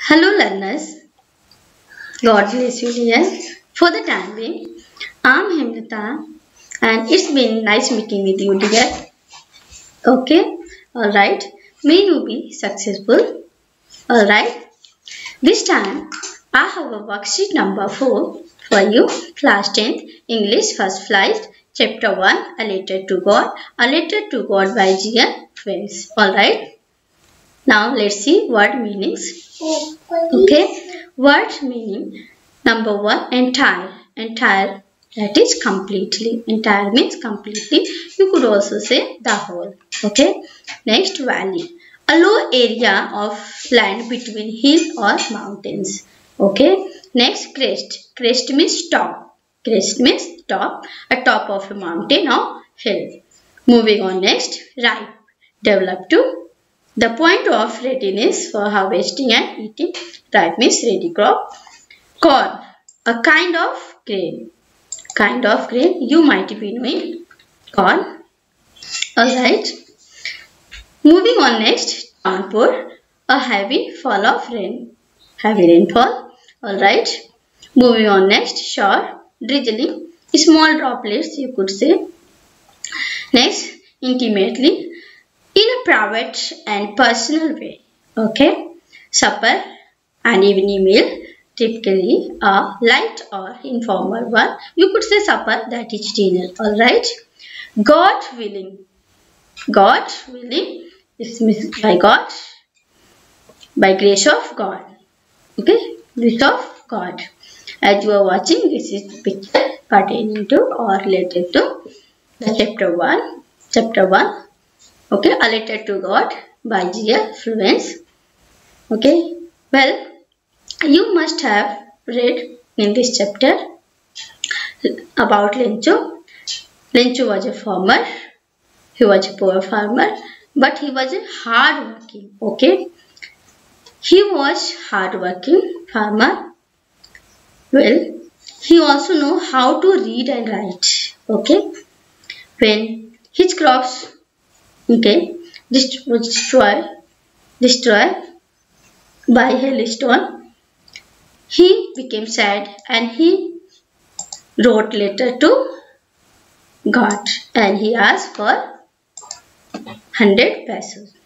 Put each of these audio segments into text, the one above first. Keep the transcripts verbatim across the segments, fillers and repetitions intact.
Hello learners, God bless you dear. For the time being, I'm Hemlata and it's been nice meeting with you dear. Okay, alright, may you be successful. Alright, this time I have a worksheet number four for you, class tenth, English first flight, chapter one, A Letter to God, A Letter to God by G N Wells. Alright, now let's see word meanings. Okay, word meaning number one, entire. Entire, that is completely. Entire means completely. You could also say the whole. Okay, next, valley, a low area of land between hill or mountains. Okay, next, crest. Crest means top. Crest means top, a top of a mountain or hill. Moving on, next, ripe, develop to. The point of readiness for harvesting and eating. Ripe means ready crop. Corn, a kind of grain. Kind of grain, you might be knowing corn. Alright. Moving on, next, downpour, a heavy fall of rain. Heavy rainfall. Alright. Moving on, next, shower, drizzling, small droplets you could say. Next, intimately, in a private and personal way. Okay. Supper, an evening meal, typically a light or informal one. You could say supper, that is dinner. Alright. God willing. God willing. This means by God. By grace of God. Okay. Grace of God. As you are watching, this is picture pertaining to or related to the chapter one. Chapter one. Okay, A Letter to God by G N Wells. Okay, well, you must have read in this chapter about Lencho. Lencho was a farmer. He was a poor farmer, but he was a hard working. Okay, he was hard working farmer. Well, he also know how to read and write. Okay, when his crops okay destroy destroy by hailstone, he became sad and he wrote letter to God and he asked for hundred pesos.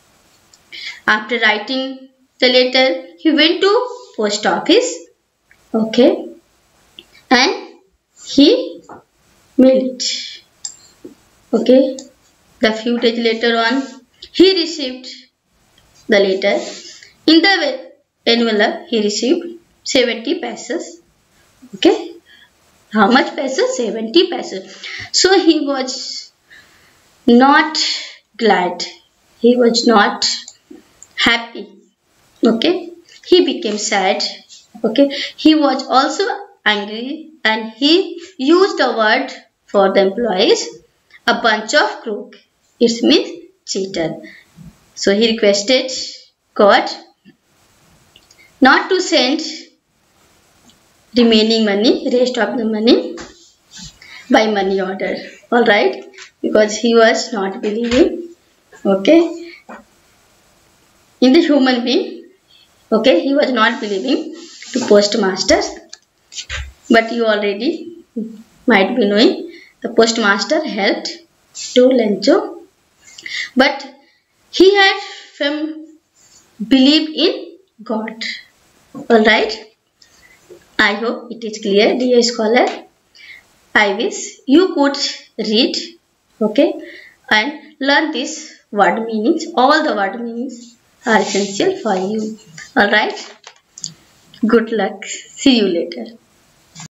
After writing the letter, he went to post office. Okay, and he mailed it. Okay. The few days later on, he received the letter. In the envelope, he received seventy pesos. Okay. How much pesos? seventy pesos. So he was not glad. He was not happy. Okay. He became sad. Okay. He was also angry and he used the word for the employees, a bunch of crook. It means cheater. So he requested God not to send remaining money, rest of the money by money order. Alright. Because he was not believing. Okay. In the human being. Okay. He was not believing to postmasters. But you already might be knowing the postmaster helped to Lencho. But he had firm believed in God. Alright. I hope it is clear, dear scholar. I wish you could read, okay, and learn this word meanings. All the word meanings are essential for you. Alright. Good luck. See you later.